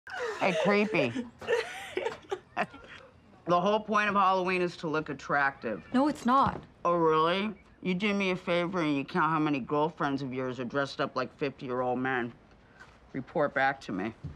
Hey, creepy. The whole point of Halloween is to look attractive. No, it's not. Oh, really? You do me a favor and you count how many girlfriends of yours are dressed up like 50-year-old men. Report back to me.